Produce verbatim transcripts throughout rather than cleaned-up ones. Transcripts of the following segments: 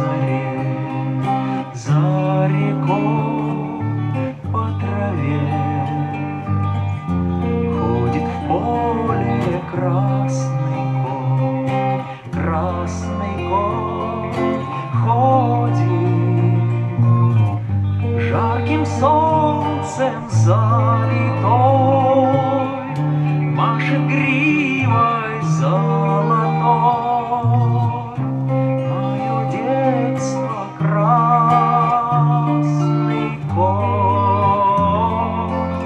заре, за рекой по траве ходит в поле красный конь, красный конь ходит, жарким солнцем залитой, машет гривой золотой. Мое детство красный конь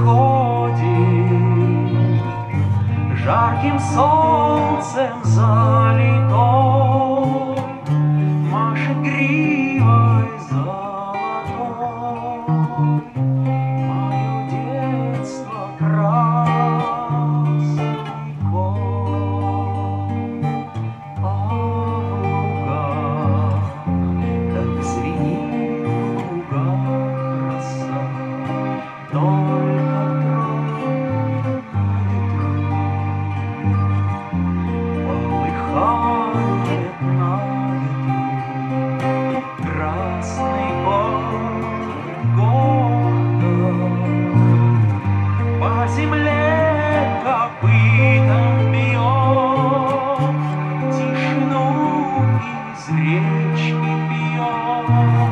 ходит, жарким солнцем залитой, машет гривой золотой. Мое детство красный конь, а в лугах, как звенит в лугах роса, только травы на ветру полыхает на ветру красный конь гордо, по земле копытом бьет, тишину из речки пьет.